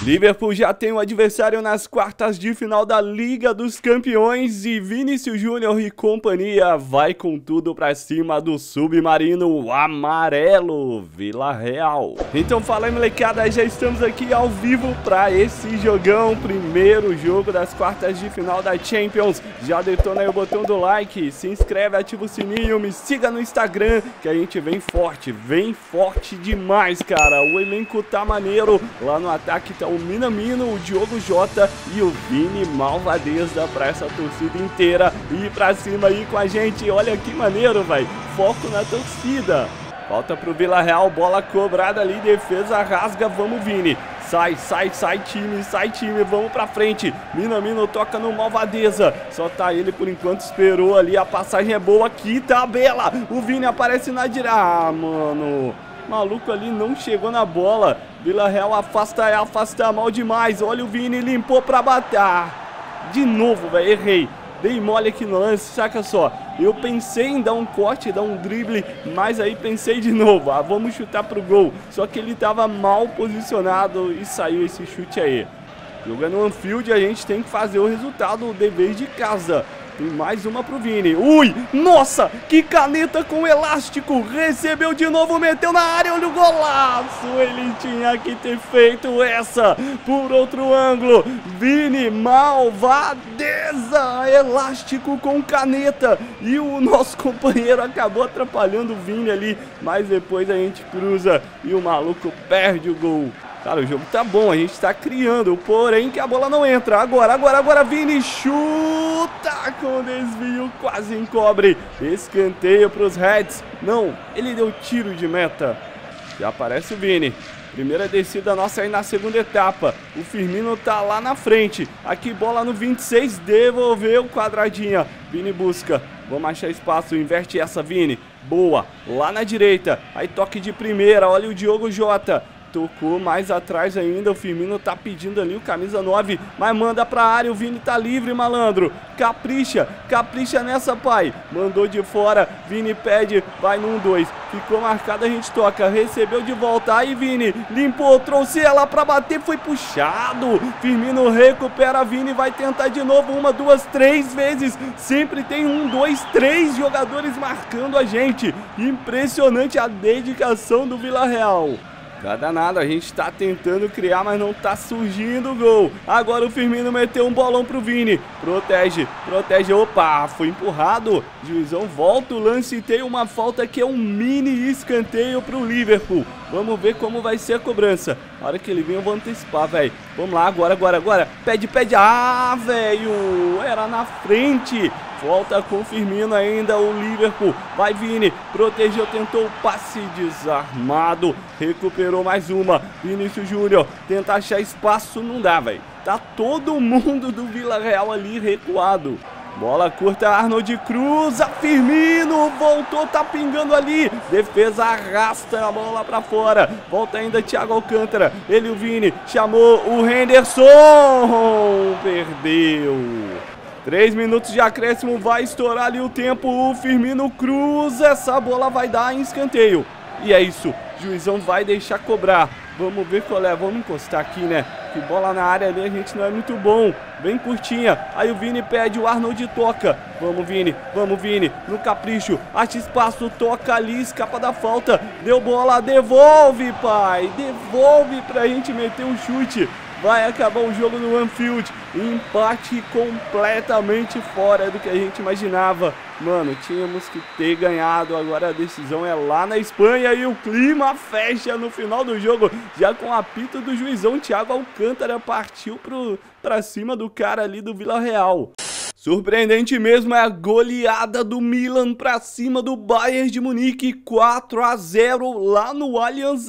Liverpool já tem um adversário nas quartas de final da Liga dos Campeões e Vinícius Júnior e companhia vai com tudo pra cima do submarino amarelo Vila Real. Então fala aí, molecada, já estamos aqui ao vivo pra esse jogão, primeiro jogo das quartas de final da Champions. Já detona aí o botão do like, se inscreve, ativa o sininho, me siga no Instagram que a gente vem forte demais, cara. O elenco tá maneiro, lá no ataque tá o Minamino, o Diogo Jota e o Vini Malvadeza pra essa torcida inteira ir pra cima aí com a gente. Olha que maneiro, velho. Foco na torcida. Volta pro Vila Real, bola cobrada ali, defesa rasga, vamos Vini. Sai time, vamos pra frente. Minamino toca no Malvadeza. Só tá ele por enquanto, esperou ali, a passagem é boa aqui, tabela. O Vini aparece na direita. Ah, mano, maluco ali não chegou na bola. Vila Real afasta mal demais. Olha o Vini, limpou pra bater. De novo, velho, errei. Dei mole aqui no lance, saca só. Eu pensei em dar um corte, dar um drible, mas aí pensei de novo. Vamos chutar pro gol. Só que ele tava mal posicionado e saiu esse chute aí. Jogando no Anfield, a gente tem que fazer o resultado, o dever de casa. Tem mais uma pro Vini. Ui, nossa, que caneta com elástico. Recebeu de novo, meteu na área, olha o golaço. Ele tinha que ter feito essa por outro ângulo. Vini Malvadeza, elástico com caneta. E o nosso companheiro acabou atrapalhando o Vini ali. Mas depois a gente cruza e o maluco perde o gol. Cara, o jogo tá bom, a gente tá criando, porém que a bola não entra. Agora, Vini chuta com desvio, quase encobre. Escanteio pros Reds. Não, ele deu tiro de meta. Já aparece o Vini. Primeira descida nossa aí na segunda etapa. O Firmino tá lá na frente. Aqui bola no 26, devolveu quadradinha. Vini busca, vamos achar espaço, inverte essa, Vini. Boa, lá na direita. Aí toque de primeira, olha o Diogo Jota. Tocou mais atrás ainda, o Firmino tá pedindo ali o camisa 9, mas manda pra área, o Vini tá livre, malandro. Capricha nessa, pai. Mandou de fora, Vini pede, vai no 1-2. Ficou marcado, a gente toca, recebeu de volta, aí Vini limpou, trouxe ela pra bater, foi puxado. Firmino recupera, Vini vai tentar de novo, 1, 2, 3 vezes. Sempre tem 1, 2, 3 jogadores marcando a gente. Impressionante a dedicação do Vila Real. Tá danado, a gente tá tentando criar, mas não tá surgindo o gol. Agora o Firmino meteu um bolão pro Vini. Protege. Opa, foi empurrado. Juizão volta o lance e tem uma falta que é um mini escanteio pro Liverpool. Vamos ver como vai ser a cobrança. Na hora que ele vem eu vou antecipar, velho. Vamos lá, agora. Pede. Ah, velho, era na frente. Volta com o Firmino ainda, o Liverpool. Vai Vini, protegeu, tentou o passe desarmado. Recuperou mais uma. Vinícius Júnior, tenta achar espaço, não dá, velho. Tá todo mundo do Vila Real ali recuado. Bola curta, Arnold cruza, Firmino voltou, tá pingando ali. Defesa arrasta a bola pra fora. Volta ainda Thiago Alcântara. Ele, o Vini, chamou o Henderson. Perdeu. 3 minutos de acréscimo, vai estourar ali o tempo. O Firmino cruza, essa bola vai dar em escanteio. E é isso, juizão vai deixar cobrar. Vamos ver qual é, vamos encostar aqui, né? Que bola na área ali a gente não é muito bom. Bem curtinha, aí o Vini pede, o Arnold toca. Vamos Vini, no capricho. Acha espaço, toca ali, escapa da falta. Deu bola, devolve, pai. Devolve pra gente meter um chute. Vai acabar o jogo no Anfield. Empate completamente fora do que a gente imaginava. Mano, tínhamos que ter ganhado. Agora a decisão é lá na Espanha. E o clima fecha no final do jogo. Já com o apito do juizão, Thiago Alcântara partiu pra cima do cara ali do Vila Real. Surpreendente mesmo é a goleada do Milan pra cima do Bayern de Munique, 4-0 lá no Allianz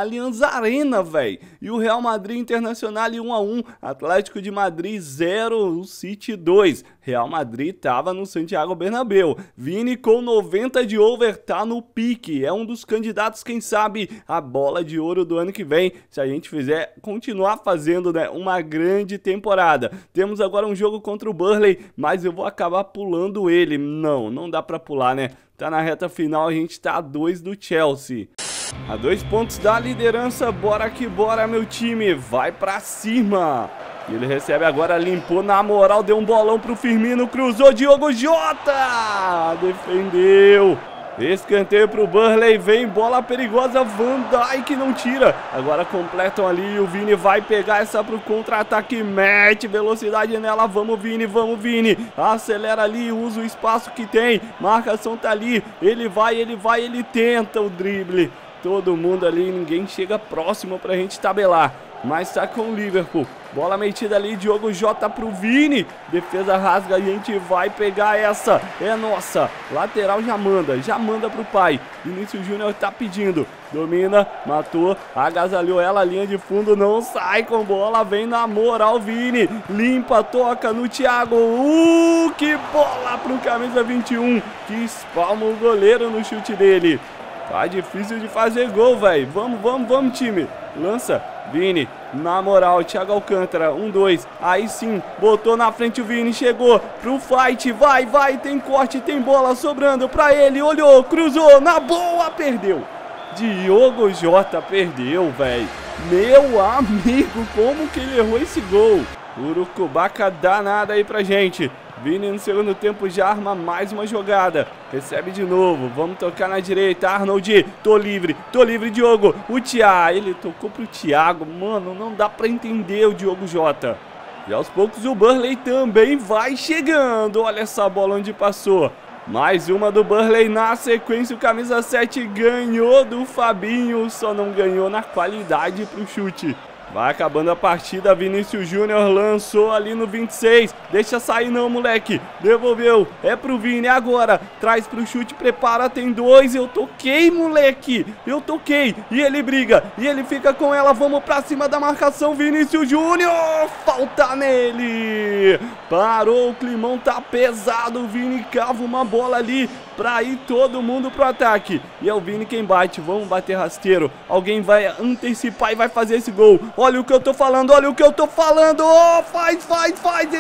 Arena, velho. E o Real Madrid Internacional 1-1, Atlético de Madrid 0, o City 2. Real Madrid tava no Santiago Bernabéu. Vini com 90 de over, tá no pique. É um dos candidatos, quem sabe, a bola de ouro do ano que vem, se a gente fizer continuar fazendo, né, uma grande temporada. Temos agora um jogo contra o Burnley, mas eu vou acabar pulando ele. Não dá pra pular, né? Tá na reta final, a gente tá a 2 do Chelsea. A 2 pontos da liderança, bora que bora, meu time, vai pra cima. Ele recebe agora, limpou na moral, deu um bolão pro Firmino, cruzou, Diogo Jota, defendeu. Escanteio pro Burley, vem bola perigosa, Van Dijk não tira. Agora completam ali, o Vini vai pegar essa pro contra-ataque, mete velocidade nela, vamos Vini, acelera ali, usa o espaço que tem, marcação tá ali, ele vai, ele tenta o drible. Todo mundo ali, ninguém chega próximo pra gente tabelar, mas tá com o Liverpool. Bola metida ali, Diogo Jota pro Vini, defesa rasga, a gente vai pegar essa, é nossa, lateral já manda pro pai, Vinícius Júnior tá pedindo, domina, matou, agasalhou ela, linha de fundo, não sai com bola, vem na moral Vini, limpa, toca no Thiago, que bola pro camisa 21, que espalma o goleiro no chute dele. Tá difícil de fazer gol, velho. Vamos, time. Lança, Vini, na moral, Thiago Alcântara, 1-2. Aí sim, botou na frente o Vini, chegou pro fight. Vai, tem corte, tem bola sobrando pra ele. Olhou, cruzou, na boa, perdeu. Diogo Jota perdeu, velho. Meu amigo, como que ele errou esse gol? Urucubaca danada aí pra gente. Vini no segundo tempo já arma mais uma jogada. Recebe de novo. Vamos tocar na direita. Arnold. Tô livre, Diogo. O Thiago. Ele tocou pro Thiago. Mano, não dá pra entender o Diogo Jota. E aos poucos o Burley também vai chegando. Olha essa bola onde passou. Mais uma do Burley na sequência. O camisa 7 ganhou do Fabinho. Só não ganhou na qualidade pro chute. Vai acabando a partida, Vinícius Júnior lançou ali no 26, deixa sair não, moleque, devolveu, é pro Vini agora, traz pro chute, prepara, tem 2, eu toquei, moleque, e ele briga, e ele fica com ela, vamos pra cima da marcação, Vinícius Júnior, falta nele, parou, o climão tá pesado, o Vini cava uma bola ali, pra ir todo mundo pro ataque, e é o Vini quem bate, vamos bater rasteiro, alguém vai antecipar e vai fazer esse gol. Olha o que eu tô falando, oh, faz,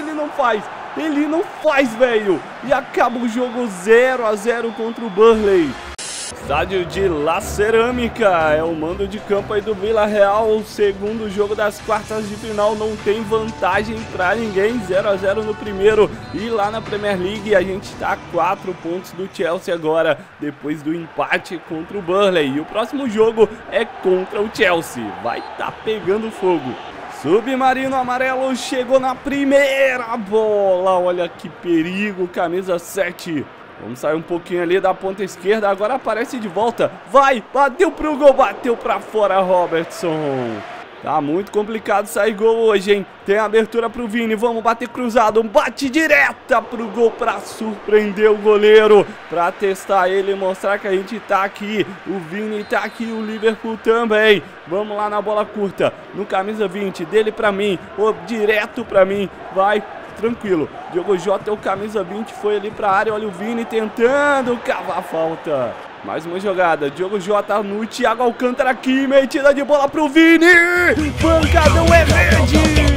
ele não faz, velho, e acaba o jogo 0-0 contra o Burley. Estádio de La Cerâmica, é o mando de campo aí do Vila Real, o segundo jogo das quartas de final, não tem vantagem pra ninguém, 0-0 no primeiro, e lá na Premier League a gente tá a 4 pontos do Chelsea agora, depois do empate contra o Burley, e o próximo jogo é contra o Chelsea, vai tá pegando fogo. Submarino amarelo chegou na primeira bola, olha que perigo, camisa 7. Vamos sair um pouquinho ali da ponta esquerda, agora aparece de volta, vai, bateu pro gol, bateu pra fora Robertson. Tá muito complicado sair gol hoje, hein? Tem abertura pro Vini, vamos bater cruzado, bate direta pro gol pra surpreender o goleiro, pra testar ele e mostrar que a gente tá aqui, o Vini tá aqui, o Liverpool também. Vamos lá na bola curta, no camisa 20, dele pra mim, direto pra mim, vai. Tranquilo, Diogo Jota é o camisa 20, foi ali pra área, olha o Vini tentando cavar a falta. Mais uma jogada, Diogo Jota no Thiago Alcântara aqui, metida de bola pro Vini, pancadão é verde,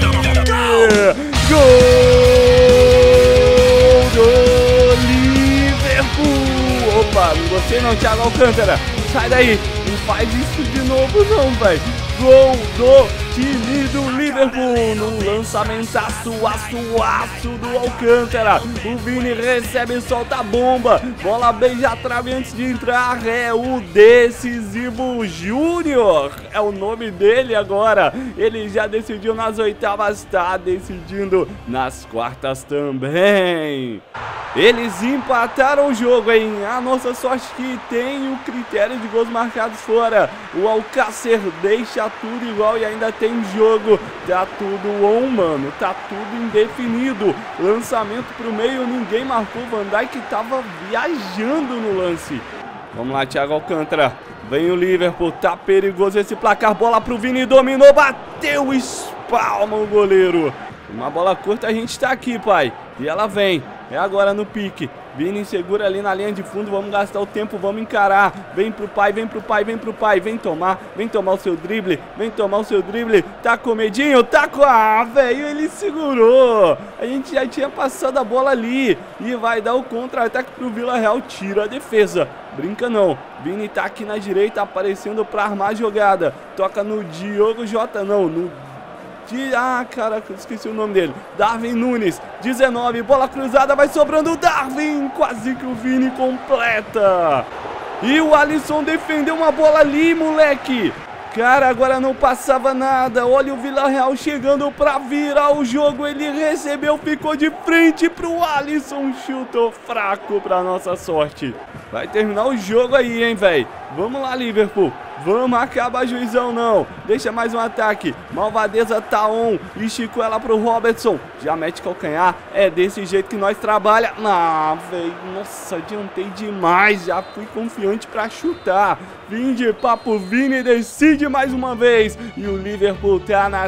gol do Liverpool. Opa, não gostei não, Thiago Alcântara, sai daí, não faz isso de novo não, velho. Gol do time do Liverpool, no lançamentaço, aço do Alcântara, o Vini recebe e solta a bomba, bola beija a trave antes de entrar, é o Decisivo Júnior, é o nome dele agora, ele já decidiu nas oitavas, está decidindo nas quartas também. Eles empataram o jogo, hein? A nossa sorte que tem o critério de gols marcados fora. O Alcácer deixa tudo igual e ainda tem jogo. Tá tudo on, mano. Tá tudo indefinido. Lançamento pro meio, ninguém marcou. Van Dijk tava viajando no lance. Vamos lá, Thiago Alcântara. Vem o Liverpool, tá perigoso esse placar. Bola pro Vini, dominou, bateu, espalma o goleiro. Uma bola curta, a gente tá aqui, pai. E ela vem. É agora no pique. Vini segura ali na linha de fundo. Vamos gastar o tempo, vamos encarar. Vem pro pai, vem tomar o seu drible. Tá com medinho, tá com... Ah, velho, ele segurou. A gente já tinha passado a bola ali. E vai dar o contra-ataque pro Vila Real. Tira a defesa. brinca não. Vini tá aqui na direita, aparecendo pra armar a jogada. Toca no Diogo Jota, não, no... Ah, caraca, esqueci o nome dele. Darwin Nunes, 19, bola cruzada, vai sobrando o Darwin. Quase que o Vini completa. E o Alisson defendeu uma bola ali, moleque. Cara, agora não passava nada. Olha o Villarreal chegando pra virar o jogo. Ele recebeu, ficou de frente pro Alisson. Chutou fraco pra nossa sorte. Vai terminar o jogo aí, hein, velho. Vamos lá, Liverpool. Vamos acabar, juizão, não. Deixa mais um ataque. Malvadeza tá on. Esticou ela pro Robertson. Já mete calcanhar. É desse jeito que nós trabalha. Ah, velho. Nossa, adiantei demais. Já fui confiante pra chutar. Vim de papo, Vini decide mais uma vez. E o Liverpool tá nas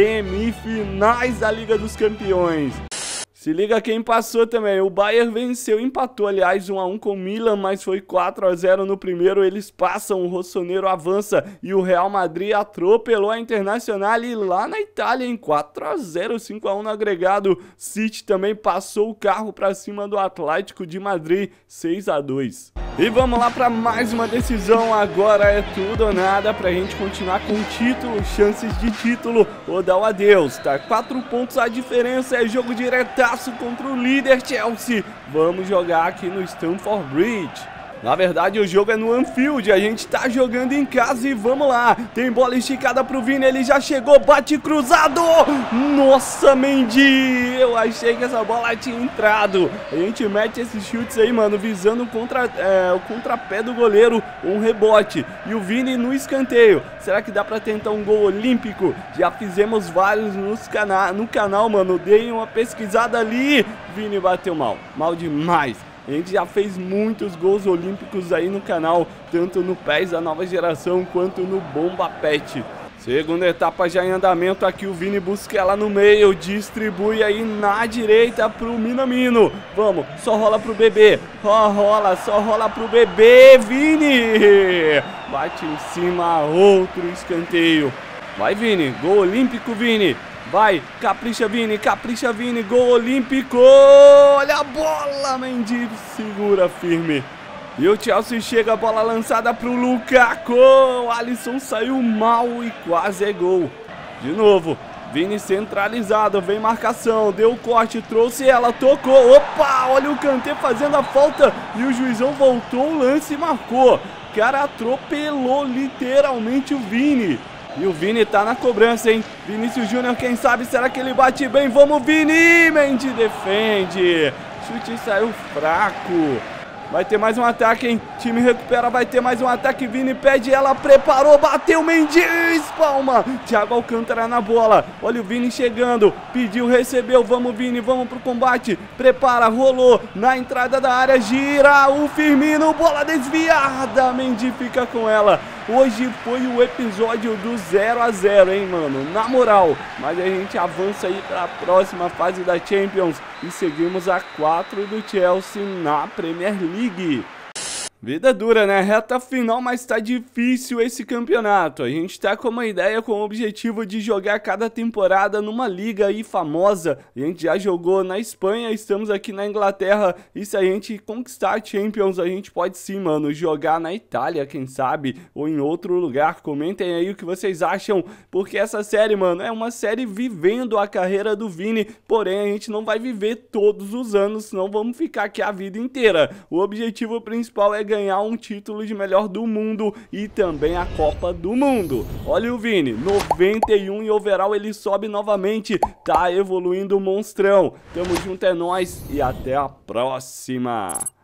semifinais da Liga dos Campeões. Se liga quem passou também, o Bayern venceu, empatou aliás 1 a 1 com o Milan, mas foi 4 a 0 no primeiro, eles passam, o Rossonero avança e o Real Madrid atropelou a Internacional e lá na Itália em 4 a 0, 5 a 1 no agregado, City também passou o carro para cima do Atlético de Madrid, 6 a 2. E vamos lá para mais uma decisão, agora é tudo ou nada pra gente continuar com o título, chances de título ou dar o adeus, tá? 4 pontos a diferença, é jogo diretaço contra o líder Chelsea. Vamos jogar aqui no Stamford Bridge. Na verdade o jogo é no Anfield, a gente tá jogando em casa e vamos lá. Tem bola esticada pro Vini, ele já chegou, bate cruzado. Nossa, Mendy, eu achei que essa bola tinha entrado. A gente mete esses chutes aí, mano, visando o contrapé do goleiro, um rebote. E o Vini no escanteio. Será que dá pra tentar um gol olímpico? Já fizemos vários no canal, mano, dei uma pesquisada ali. Vini bateu mal demais. A gente já fez muitos gols olímpicos aí no canal, tanto no PES da nova geração quanto no Bomba Pet. Segunda etapa já em andamento, aqui o Vini busca ela no meio, distribui aí na direita pro Minamino. Vamos, só rola pro bebê, só rola pro bebê, Vini! Bate em cima, outro escanteio. Vai, Vini, gol olímpico, Vini. Vai, capricha Vini, gol olímpico, olha a bola, Mendy, segura firme. E o Chelsea chega, a bola lançada pro Lukaku, o Alisson saiu mal e quase é gol. De novo, Vini centralizado, vem marcação, deu corte, trouxe ela, tocou, opa, olha o Kanté fazendo a falta e o juizão voltou o lance e marcou. O cara atropelou literalmente o Vini. E o Vini tá na cobrança, hein? Vinícius Júnior, quem sabe, será que ele bate bem? Vamos, Vini! Mendy defende. Chute saiu fraco. Vai ter mais um ataque, hein? Time recupera, vai ter mais um ataque. Vini pede, ela preparou, bateu, Mendy, espalma. Thiago Alcântara na bola. Olha o Vini chegando, pediu, recebeu. Vamos, Vini, vamos pro combate. Prepara, rolou na entrada da área, gira o Firmino, bola desviada. Mendy fica com ela. Hoje foi o episódio do 0 a 0, hein, mano? Na moral. Mas a gente avança aí para a próxima fase da Champions e seguimos a 4 do Chelsea na Premier League. Vida dura, né? Reta final, mas tá difícil esse campeonato. A gente tá com uma ideia, com o objetivo de jogar cada temporada numa liga aí famosa. A gente já jogou na Espanha, estamos aqui na Inglaterra. E se a gente conquistar a Champions, a gente pode sim, mano, jogar na Itália, quem sabe, ou em outro lugar. Comentem aí o que vocês acham, porque essa série, mano, é uma série vivendo a carreira do Vini. Porém, a gente não vai viver todos os anos, senão vamos ficar aqui a vida inteira. O objetivo principal é ganhar um título de melhor do mundo e também a Copa do Mundo. Olha o Vini, 91 em overall, ele sobe novamente, tá evoluindo o monstrão. Tamo junto, é nóis e até a próxima.